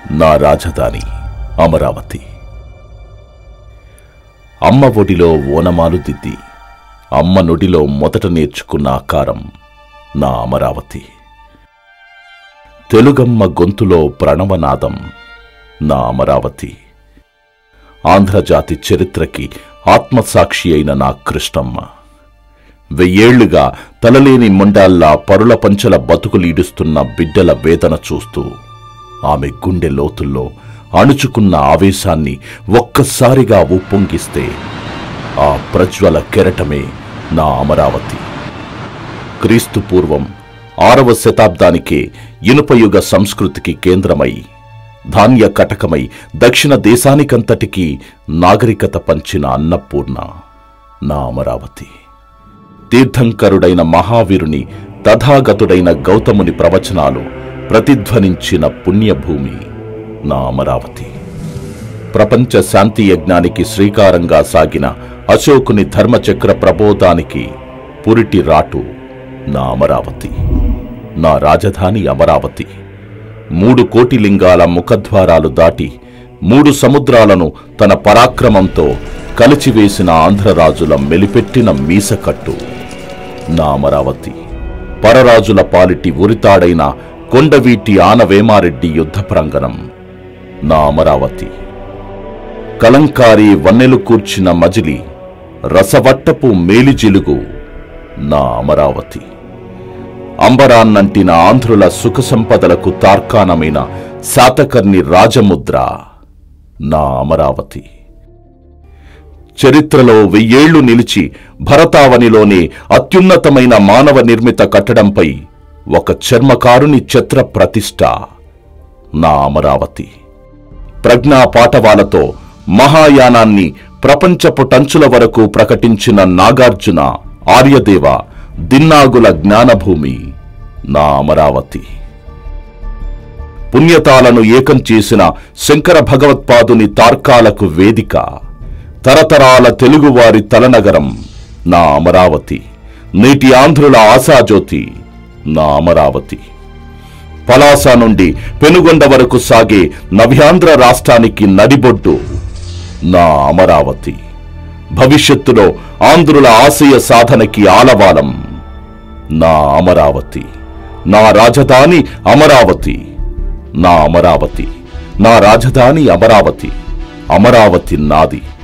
నా రాజధాని అమరావతి. అమ్మ ఒడిలో ఓనమాలు దిద్ది అమ్మ నుడిలో మొదట నేర్చుకున్న ఆకారం నా అమరావతి. తెలుగమ్మ గొంతులో ప్రణవనాదం నా అమరావతి. ఆంధ్రజాతి చరిత్రకి ఆత్మసాక్షి అయిన నా కృష్ణమ్మ. 1000 ఏళ్లుగా తలలేని మొండాల్లా పరుల పంచల బతుకులీడుస్తున్న బిడ్డల వేదన చూస్తూ ఆమె గుండె లోతుల్లో అణుచుకున్న ఆవేశాన్ని ఒక్కసారిగా ఉప్పొంగిస్తే ఆ ప్రజ్వల కెరటమే నా అమరావతి. క్రీస్తు పూర్వం 6వ శతాబ్దానికే ఇనుపయుగ సంస్కృతికి కేంద్రమై ధాన్య కటకమై దక్షిణ దేశానికంతటికీ నాగరికత పంచిన అన్నపూర్ణ నా అమరావతి. తీర్థంకరుడైన మహావీరుని తథాగతుడైన గౌతముని ప్రవచనాలు ప్రతిధ్వనించిన పుణ్యభూమి నా అమరావతి. ప్రపంచ శాంతి యజ్ఞానికి శ్రీకారంగా సాగిన అశోకుని ధర్మచక్ర ప్రబోధానికి పురిటి రాటు నా అమరావతి. నా రాజధాని అమరావతి. 3 కోటి లింగాల ముఖద్వారాలు దాటి 3 సముద్రాలను తన పరాక్రమంతో కలిచివేసిన ఆంధ్రరాజుల మెలిపెట్టిన మీసకట్టు నా అమరావతి. పరరాజుల పాలిటి ఉరితాడైన కొండవీటి ఆనవేమారెడ్డి యుద్ధ ప్రాంగణం నా అమరావతి. కలంకారీ వన్నెలు కూర్చిన మజిలి రసవట్టపు మేలిజిలుగు నా అమరావతి. అంబరాన్నంటిన ఆంధ్రుల సుఖ సంపదలకు తార్కాణమైన శాతకర్ణి రాజముద్ర నా అమరావతి. చరిత్రలో 1000 ఏళ్లు నిలిచి భరతావనిలోనే అత్యున్నతమైన మానవ నిర్మిత కట్టడంపై ఒక చర్మకారుని ఛత్ర ప్రతిష్ఠ నా అమరావతి. ప్రజ్ఞా పాటవాలతో మహాయానాన్ని ప్రపంచపు టంచుల వరకు ప్రకటించిన నాగార్జున, ఆర్యదేవ, దిన్నాగుల జ్ఞానభూమి నా అమరావతి. పుణ్యతాలను ఏకం చేసిన శంకర భగవత్పాదుని తార్కాలకు వేదిక, తరతరాల తెలుగువారి తలనగరం నా అమరావతి. నేటి ఆంధ్రుల ఆశాజ్యోతి నా అమరావతి. పలాస నుండి పెనుగొండ వరకు సాగే నవ్యాంధ్ర రాష్ట్రానికి నడిబొడ్డు నా అమరావతి. భవిష్యత్తులో ఆంధ్రుల ఆశయ సాధనకి ఆలవాలం నా అమరావతి. నా రాజధాని అమరావతి. నా అమరావతి. నా రాజధాని అమరావతి. అమరావతి నాది.